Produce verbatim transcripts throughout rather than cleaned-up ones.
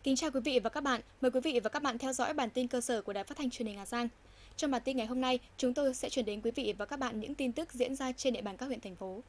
Kính chào quý vị và các bạn. Mời quý vị và các bạn theo dõi bản tin cơ sở của Đài Phát thanh Truyền hình Hà Giang. Trong bản tin ngày hôm nay, chúng tôi sẽ chuyển đến quý vị và các bạn những tin tức diễn ra trên địa bàn các huyện thành phố.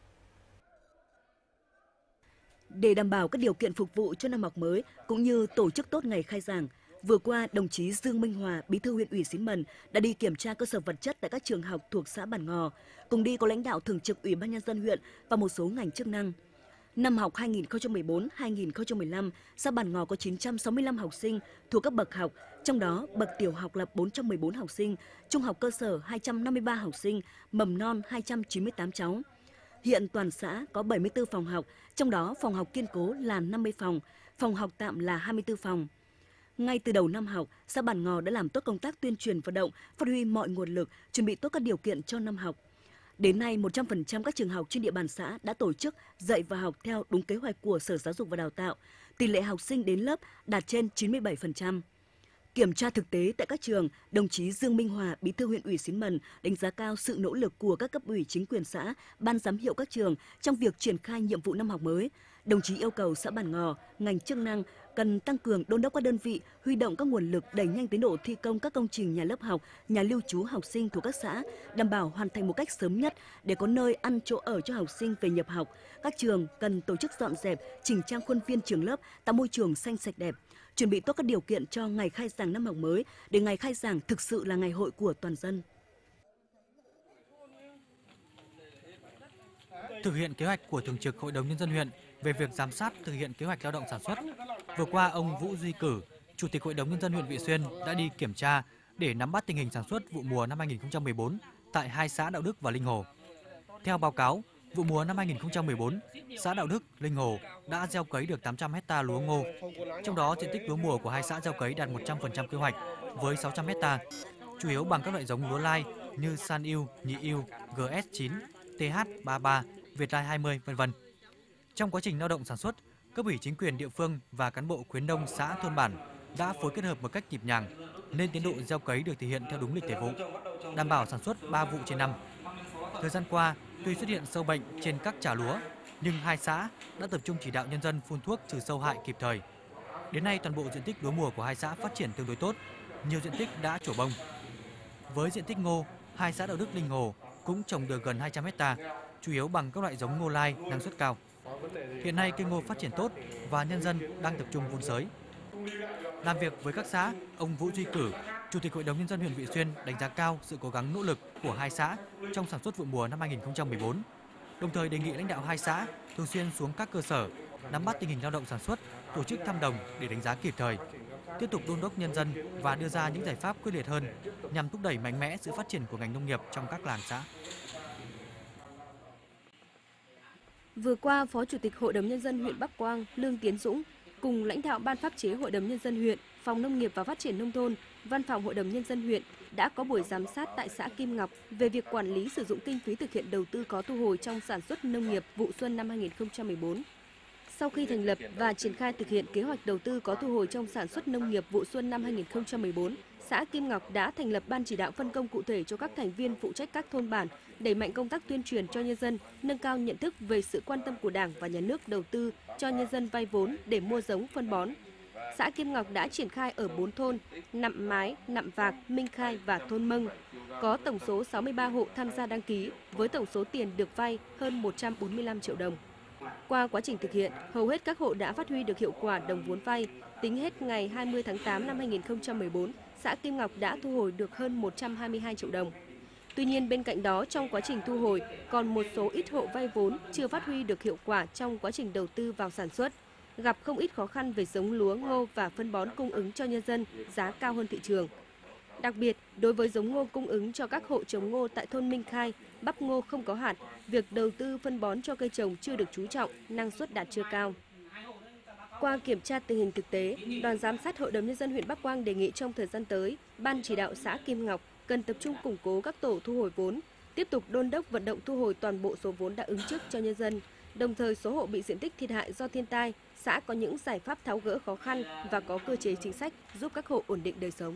Để đảm bảo các điều kiện phục vụ cho năm học mới cũng như tổ chức tốt ngày khai giảng, vừa qua đồng chí Dương Minh Hòa, Bí thư huyện ủy Xín Mần đã đi kiểm tra cơ sở vật chất tại các trường học thuộc xã Bản Ngò, cùng đi có lãnh đạo thường trực Ủy ban nhân dân huyện và một số ngành chức năng. Năm học hai nghìn không trăm mười bốn hai nghìn không trăm mười lăm, xã Bản Ngò có chín trăm sáu mươi lăm học sinh thuộc các bậc học, trong đó bậc tiểu học là bốn trăm mười bốn học sinh, trung học cơ sở hai trăm năm mươi ba học sinh, mầm non hai trăm chín mươi tám cháu. Hiện toàn xã có bảy mươi tư phòng học, trong đó phòng học kiên cố là năm mươi phòng, phòng học tạm là hai mươi tư phòng. Ngay từ đầu năm học, xã Bản Ngò đã làm tốt công tác tuyên truyền vận động, phát huy mọi nguồn lực, chuẩn bị tốt các điều kiện cho năm học. Đến nay, một trăm phần trăm các trường học trên địa bàn xã đã tổ chức dạy và học theo đúng kế hoạch của Sở Giáo dục và Đào tạo. Tỷ lệ học sinh đến lớp đạt trên chín mươi bảy phần trăm. Kiểm tra thực tế tại các trường, đồng chí Dương Minh Hòa, Bí thư huyện ủy Xín Mần đánh giá cao sự nỗ lực của các cấp ủy chính quyền xã, ban giám hiệu các trường trong việc triển khai nhiệm vụ năm học mới. Đồng chí yêu cầu xã Bản Ngò, ngành chức năng cần tăng cường đôn đốc các đơn vị, huy động các nguồn lực đẩy nhanh tiến độ thi công các công trình nhà lớp học, nhà lưu trú học sinh thuộc các xã, đảm bảo hoàn thành một cách sớm nhất để có nơi ăn chỗ ở cho học sinh về nhập học. Các trường cần tổ chức dọn dẹp, chỉnh trang khuôn viên trường lớp, tạo môi trường xanh sạch đẹp, chuẩn bị tốt các điều kiện cho ngày khai giảng năm học mới để ngày khai giảng thực sự là ngày hội của toàn dân. Thực hiện kế hoạch của Thường trực Hội đồng Nhân dân huyện về việc giám sát thực hiện kế hoạch lao động sản xuất. Vừa qua, ông Vũ Duy Cử, Chủ tịch Hội đồng Nhân dân huyện Vị Xuyên đã đi kiểm tra để nắm bắt tình hình sản xuất vụ mùa năm hai nghìn không trăm mười bốn tại hai xã Đạo Đức và Linh Hồ. Theo báo cáo, vụ mùa năm hai nghìn không trăm mười bốn, xã Đạo Đức, Linh Hồ đã gieo cấy được tám trăm héc ta lúa ngô. Trong đó, diện tích lúa mùa của hai xã gieo cấy đạt một trăm phần trăm kế hoạch với sáu trăm héc ta, chủ yếu bằng các loại giống lúa lai như San Yêu, Nhị Yêu, G S chín, T H ba ba, Việt Lai hai mươi, vân vân. Trong quá trình lao động sản xuất, cấp ủy chính quyền địa phương và cán bộ khuyến nông xã thôn bản đã phối kết hợp một cách nhịp nhàng nên tiến độ gieo cấy được thực hiện theo đúng lịch thời vụ, đảm bảo sản xuất ba vụ trên năm. Thời gian qua, tuy xuất hiện sâu bệnh trên các trà lúa, nhưng hai xã đã tập trung chỉ đạo nhân dân phun thuốc trừ sâu hại kịp thời. Đến nay, toàn bộ diện tích lúa mùa của hai xã phát triển tương đối tốt, nhiều diện tích đã trổ bông. Với diện tích ngô, hai xã Đạo Đức, Linh Hồ cũng trồng được gần hai trăm héc ta, chủ yếu bằng các loại giống ngô lai năng suất cao. Hiện nay cây ngô phát triển tốt và nhân dân đang tập trung vun sới. Làm việc với các xã, ông Vũ Duy Cử, Chủ tịch Hội đồng Nhân dân huyện Vị Xuyên đánh giá cao sự cố gắng nỗ lực của hai xã trong sản xuất vụ mùa năm hai nghìn không trăm mười bốn, đồng thời đề nghị lãnh đạo hai xã thường xuyên xuống các cơ sở, nắm bắt tình hình lao động sản xuất, tổ chức thăm đồng để đánh giá kịp thời, tiếp tục đôn đốc nhân dân và đưa ra những giải pháp quyết liệt hơn nhằm thúc đẩy mạnh mẽ sự phát triển của ngành nông nghiệp trong các làng xã. Vừa qua, Phó Chủ tịch Hội đồng Nhân dân huyện Bắc Quang Lương Tiến Dũng cùng lãnh đạo Ban pháp chế Hội đồng Nhân dân huyện, Phòng Nông nghiệp và Phát triển Nông thôn, Văn phòng Hội đồng Nhân dân huyện đã có buổi giám sát tại xã Kim Ngọc về việc quản lý sử dụng kinh phí thực hiện đầu tư có thu hồi trong sản xuất nông nghiệp vụ xuân năm hai nghìn không trăm mười bốn. Sau khi thành lập và triển khai thực hiện kế hoạch đầu tư có thu hồi trong sản xuất nông nghiệp vụ xuân năm hai nghìn không trăm mười bốn, xã Kim Ngọc đã thành lập ban chỉ đạo phân công cụ thể cho các thành viên phụ trách các thôn bản, đẩy mạnh công tác tuyên truyền cho nhân dân, nâng cao nhận thức về sự quan tâm của Đảng và Nhà nước đầu tư cho nhân dân vay vốn để mua giống phân bón. Xã Kim Ngọc đã triển khai ở bốn thôn: Nặm Mái, Nặm Vạc, Minh Khai và thôn Mâng, có tổng số sáu mươi ba hộ tham gia đăng ký với tổng số tiền được vay hơn một trăm bốn mươi lăm triệu đồng. Qua quá trình thực hiện, hầu hết các hộ đã phát huy được hiệu quả đồng vốn vay. Tính hết ngày hai mươi tháng tám năm hai nghìn không trăm mười bốn, xã Kim Ngọc đã thu hồi được hơn một trăm hai mươi hai triệu đồng. Tuy nhiên, bên cạnh đó, trong quá trình thu hồi, còn một số ít hộ vay vốn chưa phát huy được hiệu quả trong quá trình đầu tư vào sản xuất, gặp không ít khó khăn về giống lúa, ngô và phân bón cung ứng cho nhân dân, giá cao hơn thị trường. Đặc biệt, đối với giống ngô cung ứng cho các hộ trồng ngô tại thôn Minh Khai, bắp ngô không có hạt, việc đầu tư phân bón cho cây trồng chưa được chú trọng, năng suất đạt chưa cao. Qua kiểm tra tình hình thực tế, đoàn giám sát Hội đồng Nhân dân huyện Bắc Quang đề nghị trong thời gian tới, Ban chỉ đạo xã Kim Ngọc cần tập trung củng cố các tổ thu hồi vốn, tiếp tục đôn đốc vận động thu hồi toàn bộ số vốn đã ứng trước cho nhân dân. Đồng thời, số hộ bị diện tích thiệt hại do thiên tai, xã có những giải pháp tháo gỡ khó khăn và có cơ chế chính sách giúp các hộ ổn định đời sống.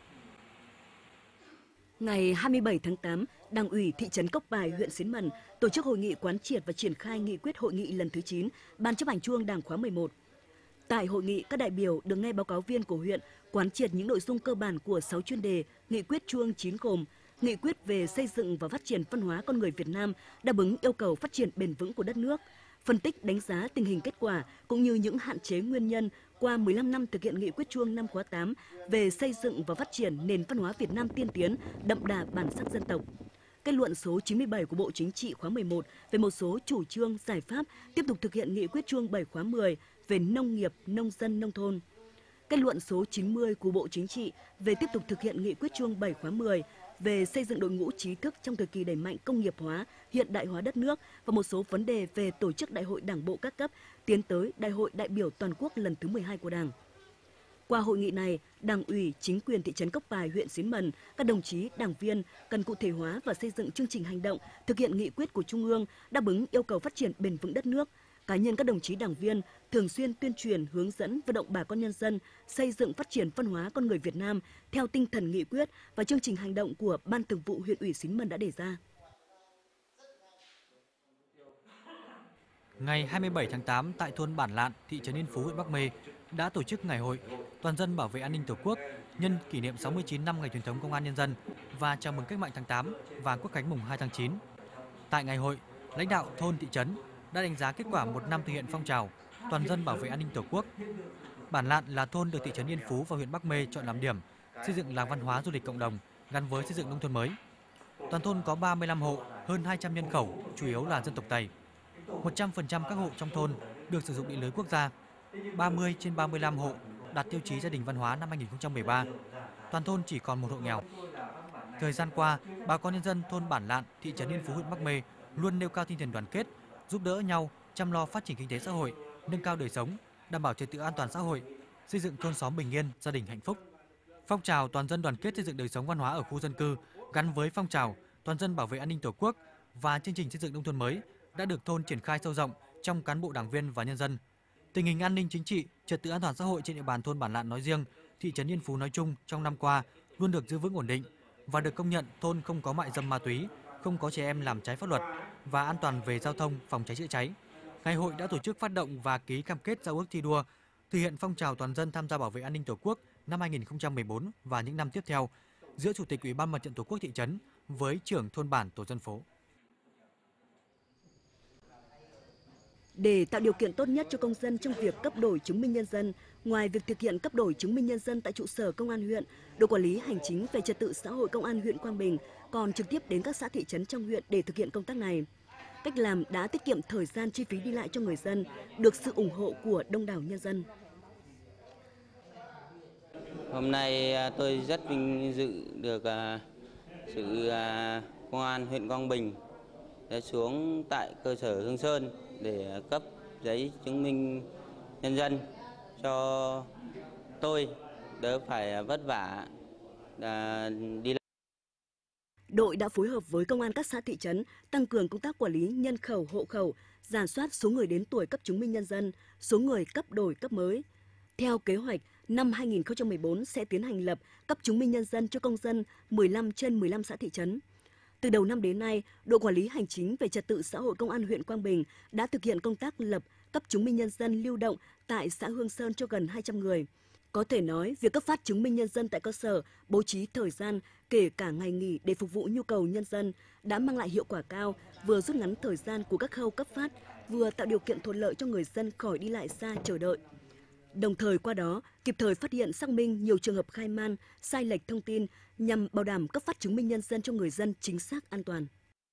Ngày hai mươi bảy tháng tám, Đảng ủy thị trấn Cốc Bài, huyện Xín Mần tổ chức hội nghị quán triệt và triển khai nghị quyết hội nghị lần thứ chín Ban chấp hành Trung ương Đảng khóa mười một. Tại hội nghị, các đại biểu được nghe báo cáo viên của huyện quán triệt những nội dung cơ bản của sáu chuyên đề, nghị quyết Trung ương chín gồm nghị quyết về xây dựng và phát triển văn hóa con người Việt Nam đáp ứng yêu cầu phát triển bền vững của đất nước, phân tích đánh giá tình hình kết quả cũng như những hạn chế nguyên nhân qua mười lăm năm thực hiện nghị quyết Trung ương năm khóa tám về xây dựng và phát triển nền văn hóa Việt Nam tiên tiến, đậm đà bản sắc dân tộc. Kết luận số chín mươi bảy của Bộ Chính trị khóa mười một về một số chủ trương, giải pháp tiếp tục thực hiện nghị quyết Trung ương bảy khóa mười về nông nghiệp, nông dân, nông thôn. Kết luận số chín mươi của Bộ Chính trị về tiếp tục thực hiện nghị quyết Trung ương bảy khóa mười về xây dựng đội ngũ trí thức trong thời kỳ đẩy mạnh công nghiệp hóa, hiện đại hóa đất nước và một số vấn đề về tổ chức Đại hội Đảng bộ các cấp tiến tới Đại hội đại biểu toàn quốc lần thứ mười hai của Đảng. Qua hội nghị này, Đảng ủy, chính quyền thị trấn Cốc Bài, huyện Xín Mần, các đồng chí đảng viên cần cụ thể hóa và xây dựng chương trình hành động thực hiện nghị quyết của Trung ương đáp ứng yêu cầu phát triển bền vững đất nước. Cá nhân các đồng chí đảng viên thường xuyên tuyên truyền, hướng dẫn, vận động bà con nhân dân xây dựng phát triển văn hóa con người Việt Nam theo tinh thần nghị quyết và chương trình hành động của Ban Thường vụ huyện ủy Xín Mần đã đề ra. Ngày hai mươi bảy tháng tám tại thôn Bản Lạn, thị trấn Yên Phú, huyện Bắc Mê đã tổ chức ngày hội toàn dân bảo vệ an ninh Tổ quốc nhân kỷ niệm sáu mươi chín năm ngày truyền thống Công an Nhân dân và chào mừng Cách mạng tháng tám và Quốc khánh mùng hai tháng chín. Tại ngày hội, lãnh đạo thôn thị trấn đã đánh giá kết quả một năm thực hiện phong trào toàn dân bảo vệ an ninh Tổ quốc. Bản Lạn là thôn được thị trấn Yên Phú và huyện Bắc Mê chọn làm điểm xây dựng làng văn hóa du lịch cộng đồng gắn với xây dựng nông thôn mới. Toàn thôn có ba mươi lăm hộ, hơn hai trăm nhân khẩu, chủ yếu là dân tộc Tày. một trăm phần trăm các hộ trong thôn được sử dụng điện lưới quốc gia. ba mươi trên ba mươi lăm hộ đạt tiêu chí gia đình văn hóa năm hai nghìn không trăm mười ba. Toàn thôn chỉ còn một hộ nghèo. Thời gian qua, bà con nhân dân thôn Bản Lạn, thị trấn Yên Phú, huyện Bắc Mê luôn nêu cao tinh thần đoàn kết, giúp đỡ nhau, chăm lo phát triển kinh tế xã hội, nâng cao đời sống, đảm bảo trật tự an toàn xã hội, xây dựng thôn xóm bình yên, gia đình hạnh phúc. Phong trào toàn dân đoàn kết xây dựng đời sống văn hóa ở khu dân cư gắn với phong trào toàn dân bảo vệ an ninh Tổ quốc và chương trình xây dựng nông thôn mới đã được thôn triển khai sâu rộng trong cán bộ đảng viên và nhân dân. Tình hình an ninh chính trị, trật tự an toàn xã hội trên địa bàn thôn Bản Lạn nói riêng, thị trấn Yên Phú nói chung trong năm qua luôn được giữ vững ổn định và được công nhận thôn không có mại dâm ma túy, không có trẻ em làm trái pháp luật và an toàn về giao thông, phòng cháy chữa cháy. Ngày hội đã tổ chức phát động và ký cam kết giao ước thi đua thực hiện phong trào toàn dân tham gia bảo vệ an ninh Tổ quốc năm hai nghìn không trăm mười bốn và những năm tiếp theo giữa Chủ tịch Ủy ban Mặt trận Tổ quốc thị trấn với trưởng thôn bản tổ dân phố. Để tạo điều kiện tốt nhất cho công dân trong việc cấp đổi chứng minh nhân dân, ngoài việc thực hiện cấp đổi chứng minh nhân dân tại trụ sở công an huyện, đội quản lý hành chính về trật tự xã hội công an huyện Quang Bình còn trực tiếp đến các xã thị trấn trong huyện để thực hiện công tác này. Cách làm đã tiết kiệm thời gian chi phí đi lại cho người dân, được sự ủng hộ của đông đảo nhân dân. Hôm nay tôi rất vinh dự được sự công an huyện Quang Bình đã xuống tại cơ sở Hương Sơn để cấp giấy chứng minh nhân dân cho tôi đỡ phải vất vả đi lại. Đội đã phối hợp với công an các xã thị trấn tăng cường công tác quản lý nhân khẩu hộ khẩu, rà soát số người đến tuổi cấp chứng minh nhân dân, số người cấp đổi cấp mới. Theo kế hoạch, năm hai nghìn không trăm mười bốn sẽ tiến hành lập cấp chứng minh nhân dân cho công dân mười lăm trên mười lăm xã thị trấn. Từ đầu năm đến nay, đội quản lý hành chính về trật tự xã hội công an huyện Quang Bình đã thực hiện công tác lập cấp chứng minh nhân dân lưu động tại xã Hương Sơn cho gần hai trăm người. Có thể nói, việc cấp phát chứng minh nhân dân tại cơ sở, bố trí thời gian, kể cả ngày nghỉ để phục vụ nhu cầu nhân dân đã mang lại hiệu quả cao, vừa rút ngắn thời gian của các khâu cấp phát, vừa tạo điều kiện thuận lợi cho người dân khỏi đi lại xa chờ đợi. Đồng thời qua đó, kịp thời phát hiện xác minh nhiều trường hợp khai man, sai lệch thông tin nhằm bảo đảm cấp phát chứng minh nhân dân cho người dân chính xác, an toàn.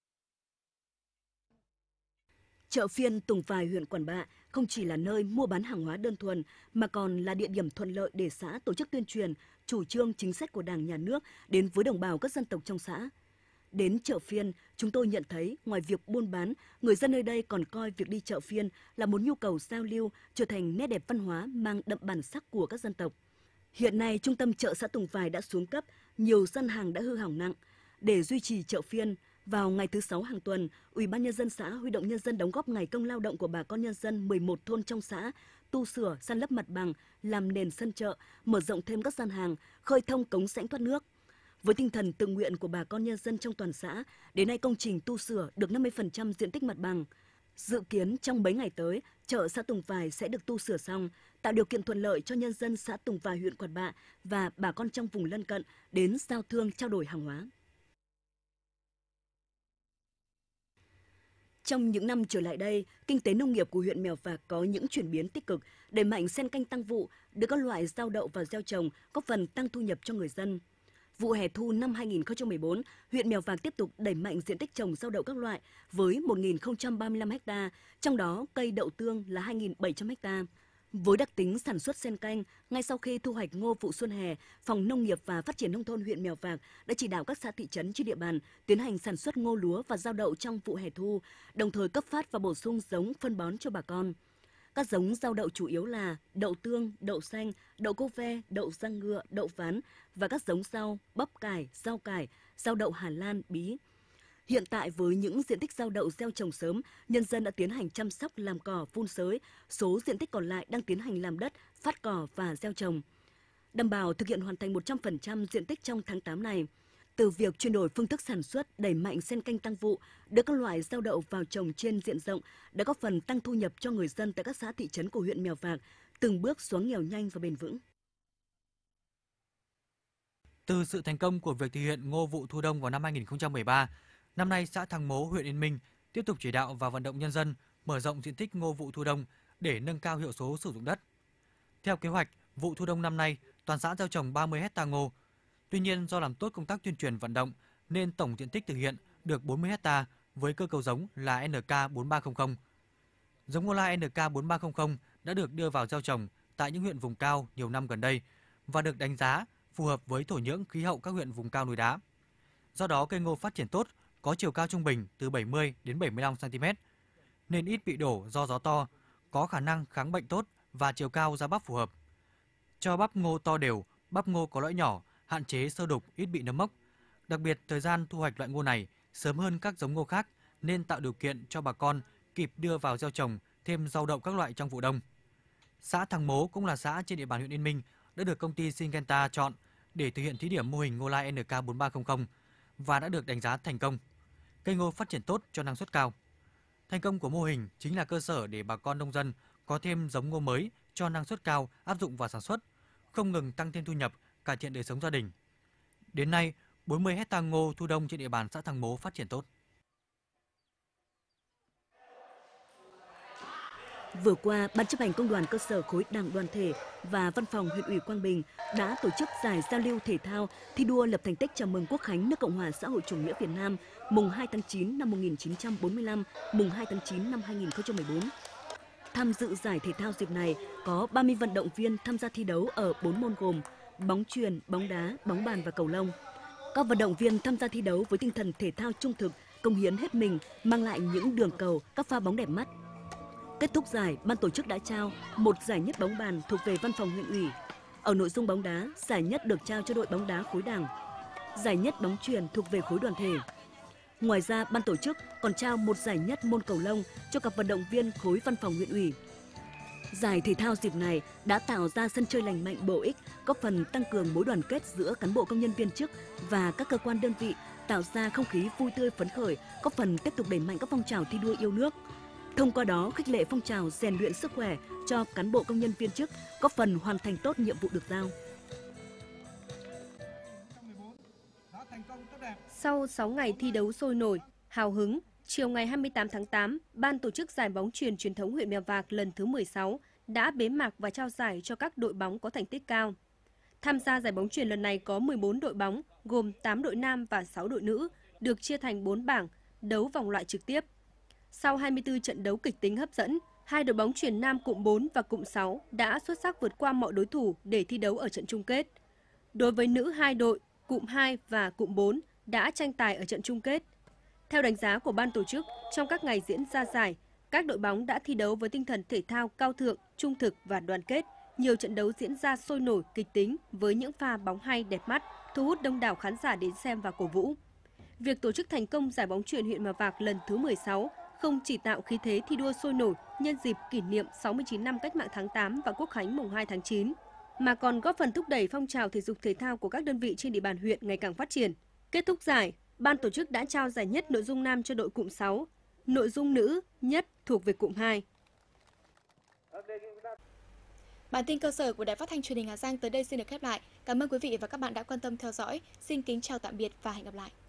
Chợ phiên Tùng Vài, huyện Quản Bạ không chỉ là nơi mua bán hàng hóa đơn thuần mà còn là địa điểm thuận lợi để xã tổ chức tuyên truyền chủ trương chính sách của Đảng, Nhà nước đến với đồng bào các dân tộc trong xã. Đến chợ phiên, chúng tôi nhận thấy ngoài việc buôn bán, người dân nơi đây còn coi việc đi chợ phiên là một nhu cầu giao lưu, trở thành nét đẹp văn hóa mang đậm bản sắc của các dân tộc. Hiện nay, trung tâm chợ xã Tùng Vài đã xuống cấp, nhiều gian hàng đã hư hỏng nặng. Để duy trì chợ phiên, vào ngày thứ sáu hàng tuần, Ủy ban Nhân dân xã huy động nhân dân đóng góp ngày công lao động của bà con nhân dân mười một thôn trong xã, tu sửa, san lấp mặt bằng, làm nền sân chợ, mở rộng thêm các gian hàng, khơi thông cống rãnh thoát nước. Với tinh thần tự nguyện của bà con nhân dân trong toàn xã, đến nay công trình tu sửa được năm mươi phần trăm diện tích mặt bằng. Dự kiến trong mấy ngày tới, chợ xã Tùng Vài sẽ được tu sửa xong, tạo điều kiện thuận lợi cho nhân dân xã Tùng Vài, huyện Quản Bạ và bà con trong vùng lân cận đến giao thương trao đổi hàng hóa. Trong những năm trở lại đây, kinh tế nông nghiệp của huyện Mèo Vạc có những chuyển biến tích cực, đẩy mạnh xen canh tăng vụ, đưa các loại rau đậu vào gieo trồng, góp phần tăng thu nhập cho người dân. Vụ hè thu năm hai nghìn không trăm mười bốn, huyện Mèo Vạc tiếp tục đẩy mạnh diện tích trồng rau đậu các loại với một nghìn không trăm ba mươi lăm ha, trong đó cây đậu tương là hai nghìn bảy trăm ha. Với đặc tính sản xuất xen canh, ngay sau khi thu hoạch ngô vụ xuân hè, Phòng Nông nghiệp và Phát triển Nông thôn huyện Mèo Vạc đã chỉ đạo các xã thị trấn trên địa bàn tiến hành sản xuất ngô lúa và rau đậu trong vụ hè thu, đồng thời cấp phát và bổ sung giống phân bón cho bà con. Các giống rau đậu chủ yếu là đậu tương, đậu xanh, đậu cô ve, đậu răng ngựa, đậu ván và các giống rau, bắp cải, rau cải, rau đậu Hà Lan, bí. Hiện tại với những diện tích rau đậu gieo trồng sớm, nhân dân đã tiến hành chăm sóc làm cỏ, phun sới, số diện tích còn lại đang tiến hành làm đất, phát cỏ và gieo trồng. Đảm bảo thực hiện hoàn thành một trăm phần trăm diện tích trong tháng tám này. Từ việc chuyển đổi phương thức sản xuất, đẩy mạnh xen canh tăng vụ, đưa các loại rau đậu vào trồng trên diện rộng đã góp phần tăng thu nhập cho người dân tại các xã thị trấn của huyện Mèo Vạc, từng bước xóa nghèo nhanh và bền vững. Từ sự thành công của việc thực hiện ngô vụ thu đông vào năm hai nghìn không trăm mười ba, năm nay xã Thăng Mố, huyện Yên Minh tiếp tục chỉ đạo và vận động nhân dân mở rộng diện tích ngô vụ thu đông để nâng cao hiệu số sử dụng đất. Theo kế hoạch, vụ thu đông năm nay toàn xã gieo trồng ba mươi héc ta ngô. Tuy nhiên, do làm tốt công tác tuyên truyền vận động nên tổng diện tích thực hiện được bốn mươi héc ta với cơ cấu giống là en ca bốn ba không không. Giống ngô lai en ca bốn ba không không đã được đưa vào gieo trồng tại những huyện vùng cao nhiều năm gần đây và được đánh giá phù hợp với thổ nhưỡng khí hậu các huyện vùng cao núi đá. Do đó, cây ngô phát triển tốt, có chiều cao trung bình từ bảy mươi đến bảy mươi lăm xăng ti mét, nên ít bị đổ do gió to, có khả năng kháng bệnh tốt và chiều cao ra bắp phù hợp. Cho bắp ngô to đều, bắp ngô có lõi nhỏ, hạn chế sơ đục, ít bị nấm mốc. Đặc biệt, thời gian thu hoạch loại ngô này sớm hơn các giống ngô khác nên tạo điều kiện cho bà con kịp đưa vào gieo trồng thêm rau đậu các loại trong vụ đông. Xã Thăng Mố cũng là xã trên địa bàn huyện Yên Minh đã được công ty Syngenta chọn để thực hiện thí điểm mô hình ngô lai en ca bốn ba không không và đã được đánh giá thành công. Cây ngô phát triển tốt cho năng suất cao. Thành công của mô hình chính là cơ sở để bà con nông dân có thêm giống ngô mới cho năng suất cao áp dụng vào sản xuất, không ngừng tăng thêm thu nhập, cải thiện đời sống gia đình. Đến nay, bốn mươi héc ta ngô thu đông trên địa bàn xã Thăng Mố phát triển tốt. Vừa qua, Ban chấp hành Công đoàn cơ sở khối Đảng đoàn thể và Văn phòng huyện ủy Quang Bình đã tổ chức giải giao lưu thể thao thi đua lập thành tích chào mừng Quốc khánh nước Cộng hòa xã hội chủ nghĩa Việt Nam mùng hai tháng chín năm một nghìn chín trăm bốn mươi lăm, mùng hai tháng chín năm hai nghìn không trăm mười bốn. Tham dự giải thể thao dịp này có ba mươi vận động viên tham gia thi đấu ở bốn môn gồm bóng chuyền, bóng đá, bóng bàn và cầu lông. Các vận động viên tham gia thi đấu với tinh thần thể thao trung thực, cống hiến hết mình, mang lại những đường cầu, các pha bóng đẹp mắt. Kết thúc giải, ban tổ chức đã trao một giải nhất bóng bàn thuộc về Văn phòng huyện ủy. Ở nội dung bóng đá, giải nhất được trao cho đội bóng đá khối Đảng. Giải nhất bóng chuyền thuộc về khối đoàn thể. Ngoài ra, ban tổ chức còn trao một giải nhất môn cầu lông cho các vận động viên khối Văn phòng huyện ủy. Giải thể thao dịp này đã tạo ra sân chơi lành mạnh bổ ích, góp phần tăng cường mối đoàn kết giữa cán bộ công nhân viên chức và các cơ quan đơn vị, tạo ra không khí vui tươi phấn khởi, góp phần tiếp tục đẩy mạnh các phong trào thi đua yêu nước. Thông qua đó khích lệ phong trào rèn luyện sức khỏe cho cán bộ công nhân viên chức, góp phần hoàn thành tốt nhiệm vụ được giao. Sau sáu ngày thi đấu sôi nổi, hào hứng, chiều ngày hai mươi tám tháng tám, Ban tổ chức giải bóng chuyền truyền thống huyện Mèo Vạc lần thứ mười sáu đã bế mạc và trao giải cho các đội bóng có thành tích cao. Tham gia giải bóng chuyền lần này có mười bốn đội bóng, gồm tám đội nam và sáu đội nữ, được chia thành bốn bảng, đấu vòng loại trực tiếp. Sau hai mươi tư trận đấu kịch tính hấp dẫn, hai đội bóng chuyền nam cụm bốn và cụm sáu đã xuất sắc vượt qua mọi đối thủ để thi đấu ở trận chung kết. Đối với nữ hai đội, cụm hai và cụm bốn đã tranh tài ở trận chung kết. Theo đánh giá của ban tổ chức, trong các ngày diễn ra giải, các đội bóng đã thi đấu với tinh thần thể thao cao thượng, trung thực và đoàn kết. Nhiều trận đấu diễn ra sôi nổi, kịch tính với những pha bóng hay đẹp mắt, thu hút đông đảo khán giả đến xem và cổ vũ. Việc tổ chức thành công giải bóng chuyền huyện Mèo Vạc lần thứ mười sáu không chỉ tạo khí thế thi đua sôi nổi nhân dịp kỷ niệm sáu mươi chín năm Cách mạng tháng tám và Quốc khánh mùng hai tháng chín, mà còn góp phần thúc đẩy phong trào thể dục thể thao của các đơn vị trên địa bàn huyện ngày càng phát triển. Kết thúc giải, ban tổ chức đã trao giải nhất nội dung nam cho đội cụm sáu, nội dung nữ, nhất thuộc về cụm hai. Bản tin cơ sở của Đài Phát thanh Truyền hình Hà Giang tới đây xin được khép lại. Cảm ơn quý vị và các bạn đã quan tâm theo dõi. Xin kính chào tạm biệt và hẹn gặp lại.